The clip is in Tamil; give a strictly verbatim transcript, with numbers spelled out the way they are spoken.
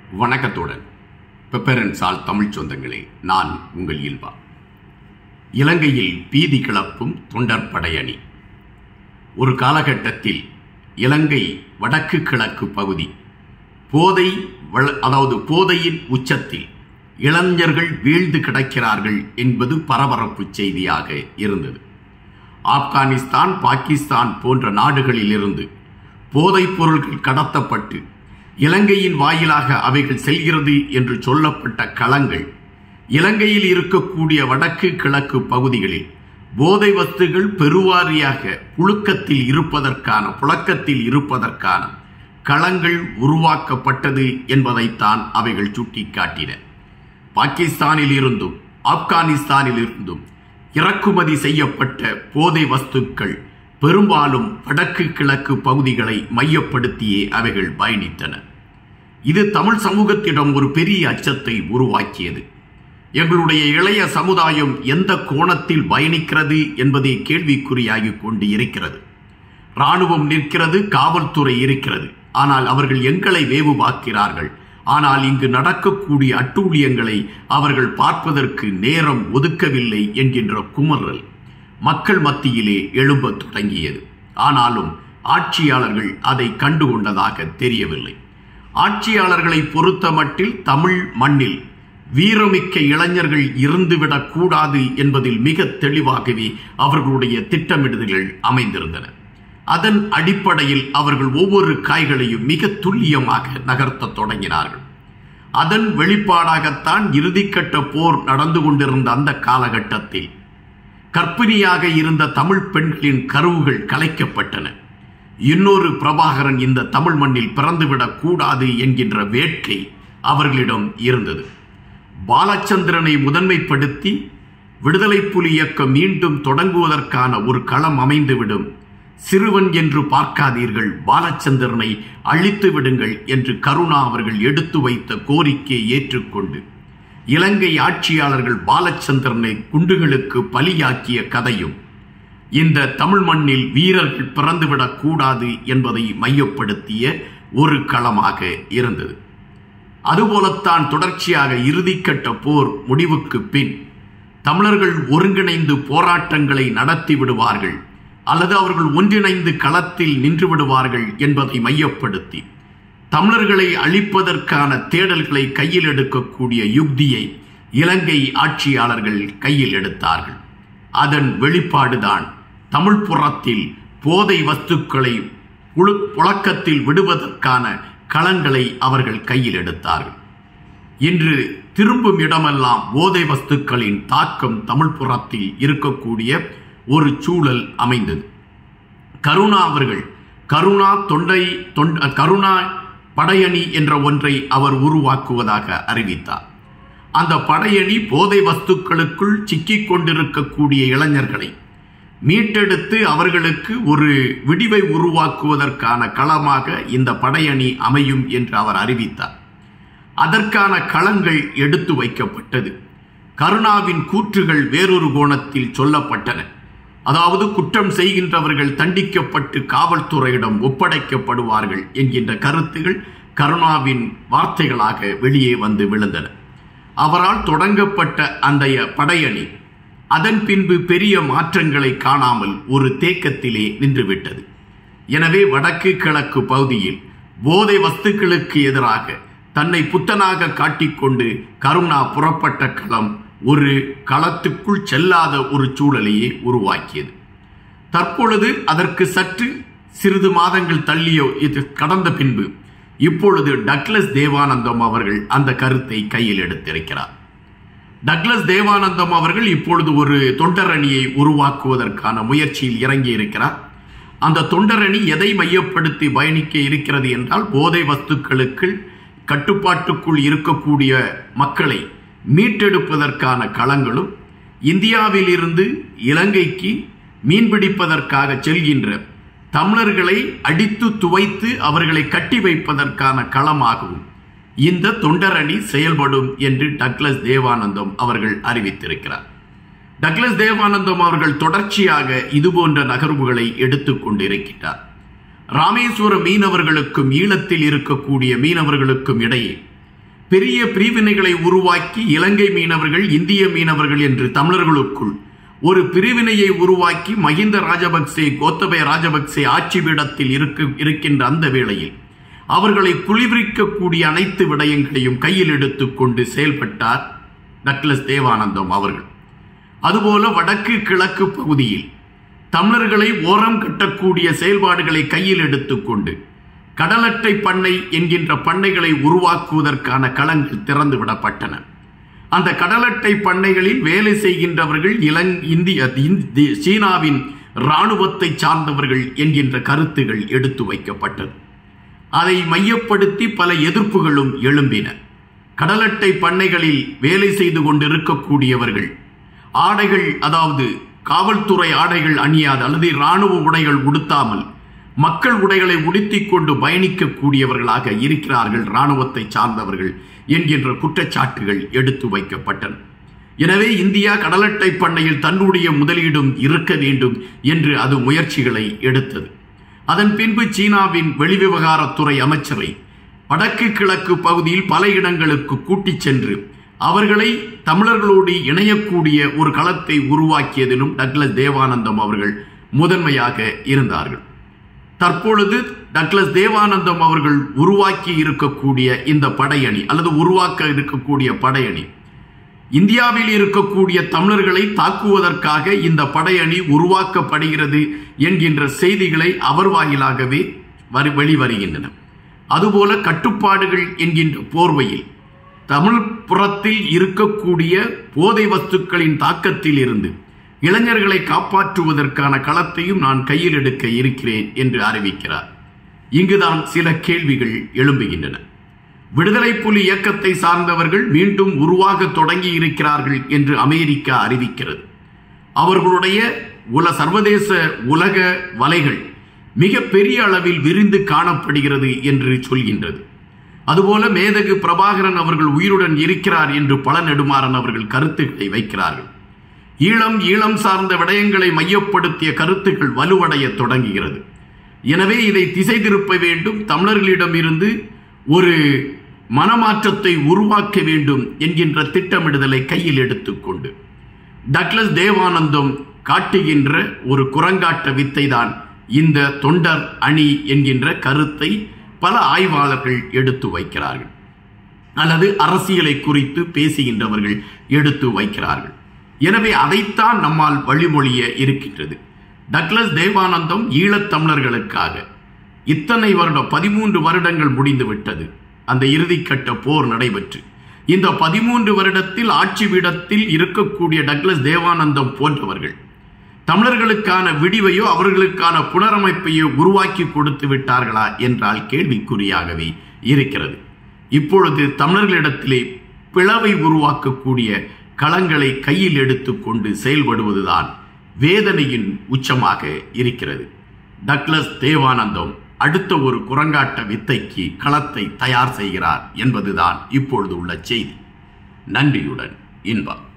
வணக்கத்துடன் பெப்பரன்சால் தமிழ் சொந்தங்களே, நான் உங்கள் இல்பா. இலங்கையில் பீதி கிளப்பும் தொண்டற்படை அணி. ஒரு காலகட்டத்தில் இலங்கை வடக்கு கிழக்கு பகுதி போதை அதாவது போதையின் உச்சத்தில் இளைஞர்கள் வீழ்ந்து கிடக்கிறார்கள் என்பது பரபரப்பு செய்தியாக இருந்தது. ஆப்கானிஸ்தான், பாகிஸ்தான் போன்ற நாடுகளில் இருந்து போதைப் பொருட்கள் கடத்தப்பட்டு இலங்கையின் வாயிலாக அவைகள் செல்கிறது என்று சொல்லப்பட்ட களங்கள் இலங்கையில் இருக்கக்கூடிய வடக்கு கிழக்கு பகுதிகளில் போதை வஸ்துகள் பெருவாரியாக புழுக்கத்தில் இருப்பதற்கான புழக்கத்தில் இருப்பதற்கான களங்கள் உருவாக்கப்பட்டது என்பதைத்தான் அவைகள் சுட்டிக்காட்டின. பாகிஸ்தானில் இருந்தும் ஆப்கானிஸ்தானில் இருந்தும் இறக்குமதி செய்யப்பட்ட போதை வஸ்துக்கள் பெரும்பாலும் வடக்கு கிழக்கு பகுதிகளை மையப்படுத்தியே அவைகள் பயணித்தன. இது தமிழ் சமூகத்திடம் ஒரு பெரிய அச்சத்தை உருவாக்கியது. எங்களுடைய இளைய சமுதாயம் எந்த கோணத்தில் பயணிக்கிறது என்பதே கேள்விக்குறியாகிக் கொண்டு இருக்கிறது. இராணுவம் நிற்கிறது, காவல்துறை இருக்கிறது. ஆனால் அவர்கள் எங்களை வேவு பார்க்கிறார்கள். ஆனால் இங்கு நடக்கக்கூடிய அட்டூழியங்களை அவர்கள் பார்ப்பதற்கு நேரம் ஒதுக்கவில்லை என்கின்ற குமரல் மக்கள் மத்தியிலே எழும்பத் தொடங்கியது. ஆனாலும் ஆட்சியாளர்கள் அதை கண்டுகொண்டதாக தெரியவில்லை. ஆட்சியாளர்களை பொறுத்த மட்டில் தமிழ் மண்ணில் வீரமிக்க இளைஞர்கள் இருந்துவிடக் கூடாது என்பதில் மிக தெளிவாகவே அவர்களுடைய திட்டமிடுதல்கள் அமைந்திருந்தன. அதன் அடிப்படையில் அவர்கள் ஒவ்வொரு காய்களையும் மிக துல்லியமாக நகர்த்த தொடங்கினார்கள். அதன் வெளிப்பாடாகத்தான் இறுதிக்கட்ட போர் நடந்து கொண்டிருந்த அந்த காலகட்டத்தில் கர்ப்பிணியாக இருந்த தமிழ் பெண்களின் கருவுகள் கலைக்கப்பட்டன. இன்னொரு பிரபாகரன் இந்த தமிழ் மண்ணில் பிறந்துவிடக் கூடாது என்கின்ற வேட்கை அவர்களிடம் இருந்தது. பாலச்சந்திரனை முதன்மைப்படுத்தி விடுதலை புலி இயக்கம் மீண்டும் தொடங்குவதற்கான ஒரு களம் அமைந்துவிடும். சிறுவன் என்று பார்க்காதீர்கள், பாலச்சந்திரனை அழித்து விடுங்கள் என்று கருணா அவர்கள் எடுத்து வைத்த கோரிக்கையை ஏற்றுக்கொண்டு இலங்கை ஆட்சியாளர்கள் பாலச்சந்திரனை குண்டுகளுக்கு பலியாக்கிய கதையும் இந்த தமிழ் மண்ணில் வீரர்கள் பிறந்துவிடக் கூடாது என்பதை மையப்படுத்திய ஒரு களமாக இருந்தது. அதுபோலத்தான் தொடர்ச்சியாக இறுதிக்கட்ட போர் முடிவுக்கு பின் தமிழர்கள் ஒருங்கிணைந்து போராட்டங்களை நடத்தி விடுவார்கள் அல்லது அவர்கள் ஒன்றிணைந்து களத்தில் நின்று விடுவார்கள் என்பதை மையப்படுத்தி தமிழர்களை அழிப்பதற்கான தேடல்களை கையில் எடுக்கக்கூடிய யுக்தியை இலங்கை ஆட்சியாளர்கள் கையில் எடுத்தார்கள். அதன் வெளிப்பாடுதான் தமிழ் புறத்தில் போதை வஸ்துக்களை புழக்கத்தில் விடுவதற்கான களங்களை அவர்கள் கையில் எடுத்தார்கள். இன்று திரும்பும் இடமெல்லாம் போதை வஸ்துக்களின் தாக்கம் தமிழ் புறத்தில் இருக்கக்கூடிய ஒரு சூழல் அமைந்தது. கருணா அவர்கள் கருணா தொண்டை கருணா படையணி என்ற ஒன்றை அவர் உருவாக்குவதாக அறிவித்தார். அந்த படையணி போதை வஸ்துக்களுக்குள் சிக்கிக் கொண்டிருக்கக்கூடிய இளைஞர்களை மீட்டெடுத்து அவர்களுக்கு ஒரு விடிவை உருவாக்குவதற்கான களமாக இந்த படையணி அமையும் என்று அவர் அறிவித்தார். அதற்கான களங்கள் எடுத்து வைக்கப்பட்டது. கருணாவின் கூற்றுகள் வேறொரு கோணத்தில் சொல்லப்பட்டன. அதாவது குற்றம் செய்கின்றவர்கள் தண்டிக்கப்பட்டு காவல்துறையிடம் ஒப்படைக்கப்படுவார்கள் என்கின்ற கருத்துகள் கருணாவின் வார்த்தைகளாக வெளியே வந்து விழுந்தன. அவரால் தொடங்கப்பட்ட அந்த படையணி அதன் பின்பு பெரிய மாற்றங்களை காணாமல் ஒரு தேக்கத்திலே நின்றுவிட்டது. எனவே வடக்கு கிழக்கு பகுதியில் போதை வஸ்துக்களுக்கு எதிராக தன்னை புத்தனாக காட்டிக்கொண்டு கருணா புறப்பட்ட களம் ஒரு களத்துக்குள் செல்லாத ஒரு சூழலையே உருவாக்கியது. தற்பொழுது அதற்கு சற்று சிறிது மாதங்கள் தள்ளிய இது கடந்த பின்பு இப்பொழுது டக்ளஸ் தேவானந்தம் அவர்கள் அந்த கருத்தை கையில் எடுத்திருக்கிறார். டக்ளஸ் தேவானந்தம் அவர்கள் இப்பொழுது ஒரு தொண்டரணியை உருவாக்குவதற்கான முயற்சியில் இறங்கி இருக்கிறார். அந்த தொண்டரணி எதை மையப்படுத்தி பயணிக்க இருக்கிறது என்றால் போதை வஸ்துக்களுக்கு கட்டுப்பாட்டுக்குள் இருக்கக்கூடிய மக்களை மீட்டெடுப்பதற்கான களங்களும் இந்தியாவில் இருந்து இலங்கைக்கு மீன்பிடிப்பதற்காக செல்கின்ற தமிழர்களை அடித்து துவைத்து அவர்களை கட்டி வைப்பதற்கான களமாகவும் இந்த தொண்டரணி செயல்படும் என்று டக்ளஸ் தேவானந்தம் அவர்கள் அறிவித்திருக்கிறார். டக்ளஸ் தேவானந்தம் அவர்கள் தொடர்ச்சியாக இதுபோன்ற நகர்வுகளை எடுத்துக் கொண்டிருக்கிறார். ராமேஸ்வர மீனவர்களுக்கும் ஈழத்தில் இருக்கக்கூடிய மீனவர்களுக்கும் இடையே பெரிய பிரிவினைகளை உருவாக்கி இலங்கை மீனவர்கள், இந்திய மீனவர்கள் என்று தமிழர்களுக்குள் ஒரு பிரிவினையை உருவாக்கி மஹிந்த ராஜபக்சே, கோத்தபய ராஜபக்சே ஆட்சி பீடத்தில் இருக்கின்ற அந்த வேளையில் அவர்களை குளிர்விக்கக்கூடிய அனைத்து விடயங்களையும் கையில் எடுத்துக்கொண்டு செயல்பட்டார் டக்ளஸ் தேவானந்தம் அவர்கள். அதுபோல வடக்கு கிழக்கு பகுதியில் தமிழர்களை ஓரம் கட்டக்கூடிய செயல்பாடுகளை கையில் எடுத்துக்கொண்டு கடலட்டை பண்ணை என்கின்ற பண்ணைகளை உருவாக்குவதற்கான களங்கள் திறந்து விடப்பட்டன. அந்த கடலட்டை பண்ணைகளில் வேலை செய்கின்றவர்கள் இலங் இந்திய சீனாவின் இராணுவத்தை சார்ந்தவர்கள் என்கின்ற கருத்துகள் எடுத்து வைக்கப்பட்டது. அதை மையப்படுத்தி பல எதிர்ப்புகளும் எழும்பின. கடலட்டை பண்ணைகளில் வேலை செய்து கொண்டிருக்கக்கூடியவர்கள் ஆடைகள், அதாவது காவல்துறை ஆடைகள் அணியாது அல்லது இராணுவ உடைகள் உடுத்தாமல் மக்கள் உடைகளை உடுத்திக் கொண்டு பயணிக்கக்கூடியவர்களாக இருக்கிறார்கள் இராணுவத்தை சார்ந்தவர்கள் என்கின்ற குற்றச்சாட்டுகள் எடுத்து வைக்கப்பட்டன. எனவே இந்தியா கடலட்டை பண்ணையில் தன்னுடைய முதலீடும் இருக்க வேண்டும் என்று அது முயற்சிகளை எடுத்தது. அதன் பின்பு சீனாவின் வெளிவிவகாரத்துறை அமைச்சரை வடக்கு கிழக்கு பகுதியில் பல இடங்களுக்கு கூட்டிச் சென்று அவர்களை தமிழர்களோடு இணையக்கூடிய ஒரு களத்தை உருவாக்கியதிலும் டக்ளஸ் தேவானந்தம் அவர்கள் முதன்மையாக இருந்தார்கள். தற்பொழுது டக்ளஸ் தேவானந்தம் அவர்கள் உருவாக்கி இருக்கக்கூடிய இந்த படையணி அல்லது உருவாக்க இருக்கக்கூடிய படையணி இந்தியாவில் இருக்கக்கூடிய தமிழர்களை தாக்குவதற்காக இந்த படையணி உருவாக்கப்படுகிறது என்கின்ற செய்திகளை அவர் வாயிலாகவே வெளிவருகின்றன. அதுபோல கட்டுப்பாடுகள் என்கின்ற போர்வையில் தமிழ் புறத்தில் இருக்கக்கூடிய போதை வஸ்துக்களின் தாக்கத்தில் இருந்து இளைஞர்களை காப்பாற்றுவதற்கான களத்தையும் நான் கையில் எடுக்க இருக்கிறேன் என்று அறிவிக்கிறார். இங்குதான் சில கேள்விகள் எழும்புகின்றன. விடுதலை புலி இயக்கத்தை சார்ந்தவர்கள் மீண்டும் உருவாக தொடங்கி இருக்கிறார்கள் என்று அமெரிக்கா அறிவிக்கிறது. அவர்களுடைய உல சர்வதேச உலக வலைகள் மிக பெரிய அளவில் விரிந்து காணப்படுகிறது என்று சொல்கின்றது. அதுபோல மேதகு பிரபாகரன் அவர்கள் உயிருடன் இருக்கிறார் என்று பல நெடுமாறன் அவர்கள் கருத்துக்களை வைக்கிறார்கள். ஈழம் ஈழம் சார்ந்த விடயங்களை மையப்படுத்திய கருத்துக்கள் வலுவடைய தொடங்குகிறது. எனவே இதை திசை திருப்ப வேண்டும், தமிழர்களிடம் இருந்து ஒரு மனமாற்றத்தை உருவாக்க வேண்டும் என்கின்ற திட்டமிடுதலை கையில் எடுத்துக்கொண்டு டக்ளஸ் தேவானந்தம் காட்டுகின்ற ஒரு குரங்காட்ட வித்தை தான் இந்த தொண்டர் அணி என்கின்ற கருத்தை பல ஆய்வாளர்கள் எடுத்து வைக்கிறார்கள், அல்லது அரசியலை குறித்து பேசுகின்றவர்கள் எடுத்து வைக்கிறார்கள். எனவே அதைத்தான் நம்மால் வழிமொழிய இருக்கின்றது. டக்ளஸ் தேவானந்தம் ஈழத்தமிழர்களுக்காக இத்தனை வருடம் பதிமூன்று வருடங்கள் முடிந்து விட்டது. அந்த இறுதிக்கட்ட போர் நடைபெற்று இந்த பதிமூன்று வருடத்தில் ஆட்சி பீடத்தில் இருக்கக்கூடிய டக்ளஸ் தேவானந்தம் போன்றவர்கள் தமிழர்களுக்கான விடிவையோ அவர்களுக்கான புனரமைப்பையோ உருவாக்கி கொடுத்து விட்டார்களா என்றால் கேள்விக்குறியாகவே இருக்கிறது. இப்பொழுது தமிழர்களிடத்திலே பிளவை உருவாக்கக்கூடிய களங்களை கையில் எடுத்துக்கொண்டு செயல்படுவதுதான் வேதனையின் உச்சமாக இருக்கிறது. டக்ளஸ் தேவானந்தம் அடுத்த ஒரு குரங்காட்ட வித்தைக்கு களத்தை தயார் செய்கிறார் என்பதுதான் இப்பொழுது உள்ள செய்தி. நன்றியுடன் இன்பா.